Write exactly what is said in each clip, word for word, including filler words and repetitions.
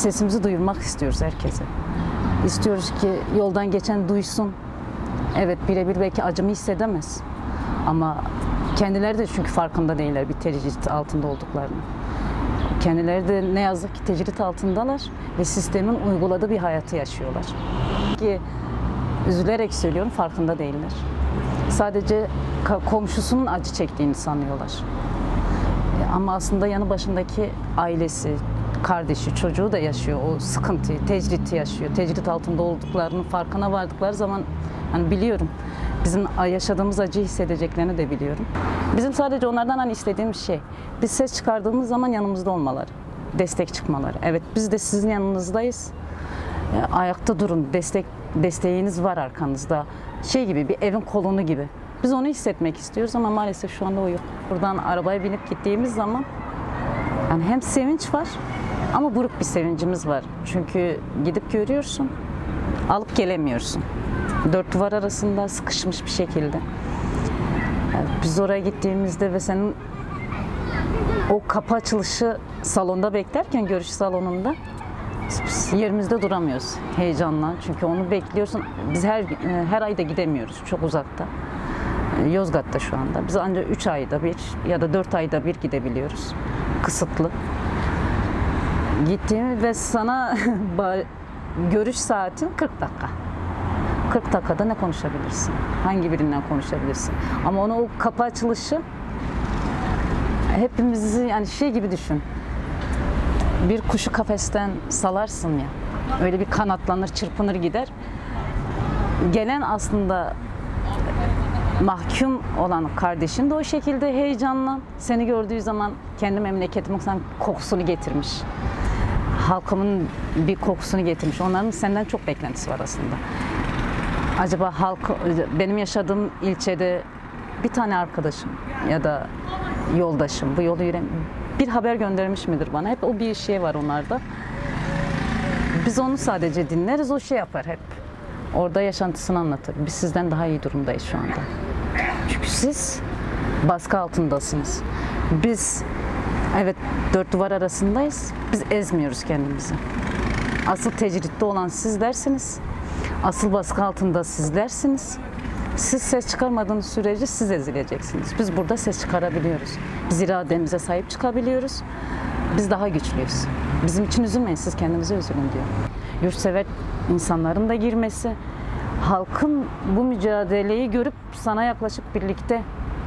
sesimizi duyurmak istiyoruz herkese. İstiyoruz ki yoldan geçen duysun. Evet, birebir belki acımı hissedemez. Ama kendileri de çünkü farkında değiller bir tecrit altında olduklarını. Kendileri de ne yazık ki tecrit altındalar ve sistemin uyguladığı bir hayatı yaşıyorlar. Ki üzülerek söylüyorum, farkında değiller. Sadece komşusunun acı çektiğini sanıyorlar. Ama aslında yanı başındaki ailesi, kardeşi, çocuğu da yaşıyor o sıkıntıyı, tecriti yaşıyor. Tecrit altında olduklarının farkına vardıkları zaman hani biliyorum, bizim yaşadığımız acıyı hissedeceklerini de biliyorum. Bizim sadece onlardan hani istediğimiz şey, biz ses çıkardığımız zaman yanımızda olmaları, destek çıkmaları. Evet, biz de sizin yanınızdayız. E, ayakta durun, destek desteğiniz var arkanızda. Şey gibi, bir evin kolunu gibi. Biz onu hissetmek istiyoruz ama maalesef şu anda o yok. Buradan arabaya binip gittiğimiz zaman yani hem sevinç var ama buruk bir sevincimiz var. Çünkü gidip görüyorsun, alıp gelemiyorsun. Dört duvar arasında sıkışmış bir şekilde. Yani biz oraya gittiğimizde ve senin o kapı açılışı salonda beklerken, görüş salonunda yerimizde duramıyoruz heyecanla. Çünkü onu bekliyorsun. Biz her her ayda gidemiyoruz, çok uzakta. Yozgat'ta şu anda. Biz ancak üç ayda bir ya da dört ayda bir gidebiliyoruz. Kısıtlı. Gittiğim ve sana görüş saatin kırk dakika. kırk dakikada ne konuşabilirsin? Hangi birinden konuşabilirsin? Ama onu o kapı açılışı hepimizi yani şey gibi düşün. Bir kuşu kafesten salarsın ya. Öyle bir kanatlanır, çırpınır gider. Gelen aslında mahkum olan kardeşin de o şekilde heyecanla seni gördüğü zaman kendi memleketimin kokusunu getirmiş. Halkımın bir kokusunu getirmiş. Onların senden çok beklentisi var aslında. Acaba halk, benim yaşadığım ilçede bir tane arkadaşım ya da yoldaşım bu yolu yürüyen bir haber göndermiş midir bana? Hep o bir şey var onlarda. Biz onu sadece dinleriz, o şey yapar hep. Orada yaşantısını anlatır. Biz sizden daha iyi durumdayız şu anda. Çünkü siz baskı altındasınız. Biz evet dört duvar arasındayız. Biz ezmiyoruz kendimizi. Asıl tecritte olan sizlersiniz. Asıl baskı altında sizlersiniz. Siz ses çıkarmadığınız sürece siz ezileceksiniz. Biz burada ses çıkarabiliyoruz. Biz irademize sahip çıkabiliyoruz. Biz daha güçlüyüz. Bizim için üzülmeyin, siz kendinize üzülün diyor. Yurtsever insanların da girmesi, halkın bu mücadeleyi görüp sana yaklaşıp birlikte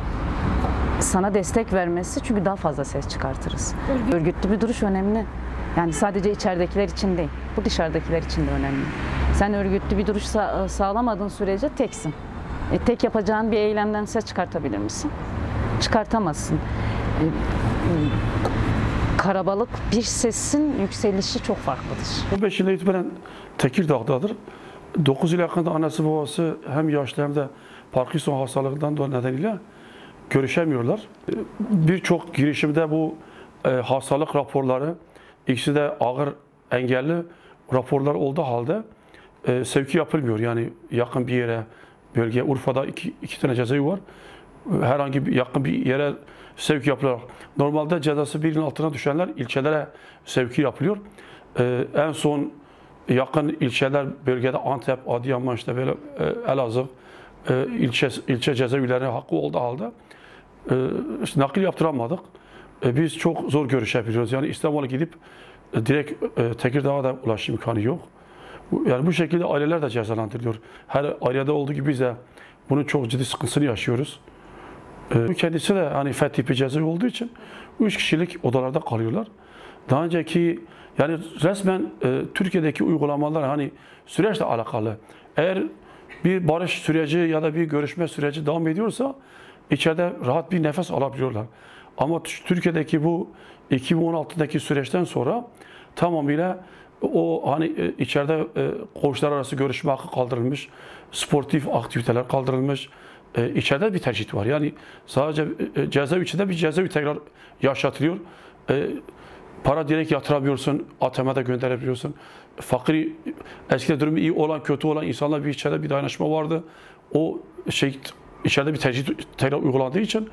sana destek vermesi, çünkü daha fazla ses çıkartırız. Örgütlü bir duruş önemli. Yani sadece içeridekiler için değil, bu dışarıdakiler için de önemli. Sen örgütlü bir duruş sağ sağlamadığın sürece teksin. E, tek yapacağın bir eylemden ses çıkartabilir misin? Çıkartamazsın. E, karabalık bir sesin yükselişi çok farklıdır. on beş yıldan itibaren Tekirdağ'dadır. dokuz yıl yakında annesi babası hem yaşlı hem de Parkinson hastalığından dolayı nedeniyle görüşemiyorlar. Birçok girişimde bu e, hastalık raporları, ikisi de ağır engelli raporlar olduğu halde e, sevki yapılmıyor. Yani yakın bir yere, bölgeye, Urfa'da iki, iki tane cezaevi var. Herhangi bir yakın bir yere sevki yapılıyor. Normalde cezası birinin altına düşenler ilçelere sevki yapılıyor. E, en son yakın ilçeler bölgede Antep, Adıyaman, işte böyle e, Elazığ e, ilçe ilçe cezaevlerine hakkı olduğu halde e, işte nakil yaptıramadık. E, biz çok zor görüşebiliyoruz. Yani İstanbul'a gidip e, direkt e, Tekirdağ'a da ulaşım imkanı yok. Yani bu şekilde aileler de cezalandırılıyor. Her ailede olduğu gibi biz de bunun çok ciddi sıkıntısını yaşıyoruz. E, kendisi de hani F tipi cezaevi olduğu için üç kişilik odalarda kalıyorlar. Daha önceki yani resmen e, Türkiye'deki uygulamalar hani süreçle alakalı. Eğer bir barış süreci ya da bir görüşme süreci devam ediyorsa içeride rahat bir nefes alabiliyorlar. Ama Türkiye'deki bu iki bin on altıdaki süreçten sonra tamamıyla o hani e, içeride e, koğuşlar arası görüşme hakkı kaldırılmış, sportif aktiviteler kaldırılmış. E, içeride bir tercih var. Yani sadece e, cezaevi içinde bir cezaevi tekrar yaşatılıyor. E, Para direkt yatıramıyorsun, A T M'de gönderebiliyorsun. Fakir, eskiden durumu iyi olan, kötü olan insanlar bir içeride bir dayanışma vardı. O şey içeride bir tercih tekrar uygulandığı için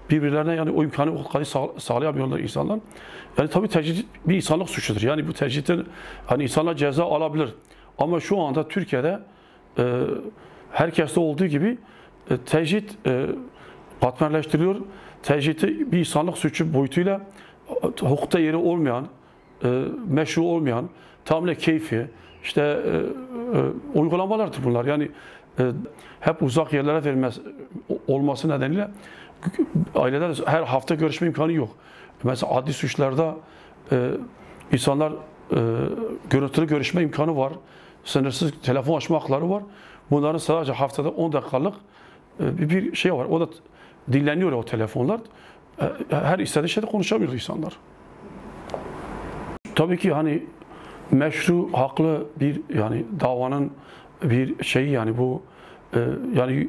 birbirlerine yani o imkanı o kadar sağ, sağlayamıyorlar insanlar. Yani tabii tecrit bir insanlık suçudur. Yani bu tecritin hani insanlar ceza alabilir. Ama şu anda Türkiye'de e, herkeste olduğu gibi e, tecrit e, katmerleştiriliyor. Tecriti bir insanlık suçu boyutuyla hukukta yeri olmayan, e, meşru olmayan, tamamen keyfi, işte e, e, uygulamalardır bunlar. Yani e, hep uzak yerlere verilmez olması nedeniyle ailede her hafta görüşme imkanı yok. Mesela adli suçlarda e, insanlar e, görüntülü görüşme imkanı var. Sınırsız telefon açma hakları var. Bunların sadece haftada on dakikalık e, bir şey var. O da dinleniyor o telefonlar. E, her istediği şeyde konuşamıyor insanlar. Tabii ki hani meşru, haklı bir yani davanın bir şeyi yani bu e, yani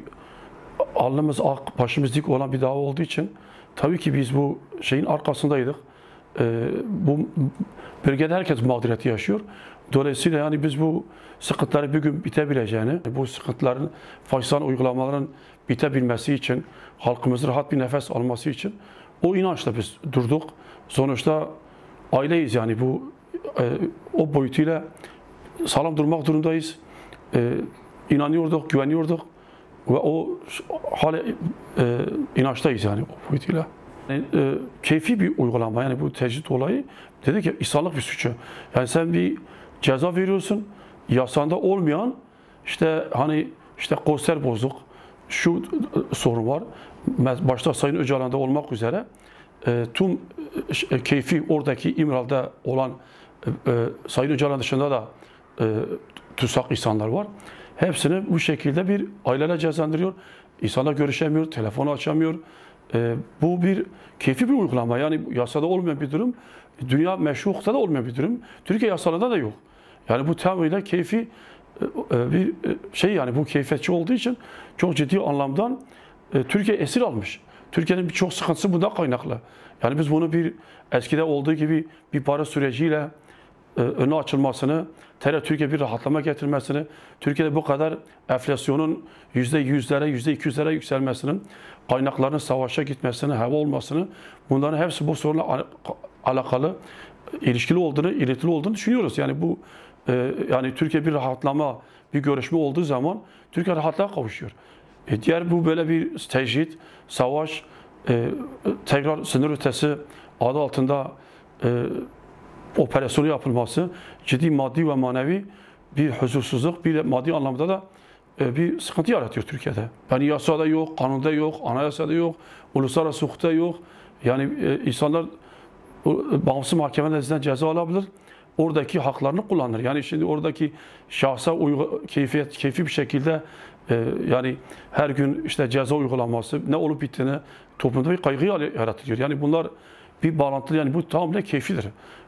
alnımız ak, başımız dik olan bir dava olduğu için tabii ki biz bu şeyin arkasındaydık. E, bu bölgede herkes mağduriyeti yaşıyor. Dolayısıyla yani biz bu sıkıntıları bir gün bitebileceğini, bu sıkıntıların, faşistan uygulamaların bitebilmesi için, halkımızın rahat bir nefes alması için o inançla biz durduk. Sonuçta aileyiz yani bu e, o boyutuyla sağlam durmak durumdayız. E, inanıyorduk, güveniyorduk ve o hala e, inançtayız yani o boyutuyla. Yani, e, keyfi bir uygulama yani bu tecrit olayı dedi ki insanlık bir suçu. Yani sen bir ceza veriyorsun, yasanda olmayan işte hani işte konser bozuk, şu sorun var. Başta Sayın Öcalan'da olmak üzere e, tüm e, keyfi oradaki İmralı'da olan e, Sayın Öcalan dışında da e, tutsak insanlar var. Hepsini bu şekilde bir aileler cezalandırıyor. İnsanlar görüşemiyor, telefonu açamıyor. E, bu bir keyfi bir uygulama. Yani yasada olmayan bir durum. Dünya meşru hukukta da olmayan bir durum. Türkiye yasalarında da yok. Yani bu tamamıyla keyfi e, bir şey yani bu keyfiyetçi olduğu için çok ciddi anlamdan e, Türkiye esir almış. Türkiye'nin birçok sıkıntısı bundan kaynaklı. Yani biz bunu bir eskide olduğu gibi bir para süreciyle e, önüne açılmasını, terör Türkiye bir rahatlama getirmesini, Türkiye'de bu kadar enflasyonun yüzde yüzlere, yüzde iki yüzlere yükselmesinin, kaynakların savaşa gitmesini, hava olmasını, bunların hepsi bu sorunla alakalı ilişkili olduğunu, ilintili olduğunu düşünüyoruz. Yani bu e, yani Türkiye bir rahatlama, bir görüşme olduğu zaman Türkiye rahatlığa kavuşuyor. E, diğer bu böyle bir tecrit, savaş, e, tekrar sınır ötesi adı altında e, operasyonu yapılması ciddi maddi ve manevi bir huzursuzluk, bir maddi anlamda da e, bir sıkıntı yaratıyor Türkiye'de. Yani yasada yok, kanunda yok, anayasada yok, uluslararası hukukta yok. Yani e, insanlar bağımsız mahkemelerden ceza alabilir. Oradaki haklarını kullanır. Yani şimdi oradaki şahsa uygu, keyfiyet, keyfi bir şekilde e, yani her gün işte ceza uygulaması ne olup bittiğini toplumda bir kaygı yaratıyor. Yani bunlar bir bağlantılı yani bu tamamen keyfidir. E,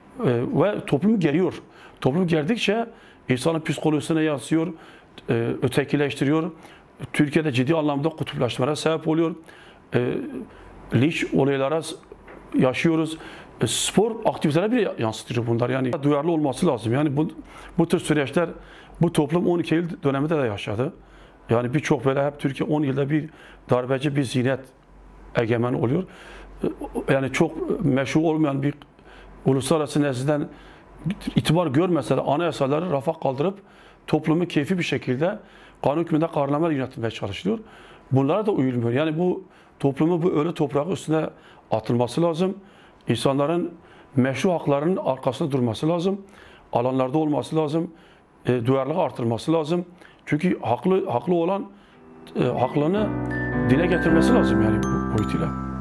ve toplum geriyor. Toplum gerdikçe insanın psikolojisine yansıyor, e, ötekileştiriyor. Türkiye'de ciddi anlamda kutuplaşmalara sebep oluyor. E, linç olaylara yaşıyoruz. Spor aktiviteleri bile yansıtıyor bunlar. Yani duyarlı olması lazım. Yani bu, bu tür süreçler bu toplum on iki Eylül döneminde de yaşadı. Yani birçok böyle hep Türkiye on yılda bir darbeci bir zihniyet egemen oluyor. Yani çok meşru olmayan bir uluslararası nezdden itibar görmese de anayasaları rafa kaldırıp toplumu keyfi bir şekilde kanun hükmünde kararnameler yönetmeye çalışılıyor. Bunlara da uyulmuyor. Yani bu toplumu bu ölü toprağı üstüne atılması lazım. İnsanların meşru haklarının arkasında durması lazım. Alanlarda olması lazım. E, duyarlılığı artırılması lazım. Çünkü haklı haklı olan e, haklılığını dile getirmesi lazım yani bu boyutuyla.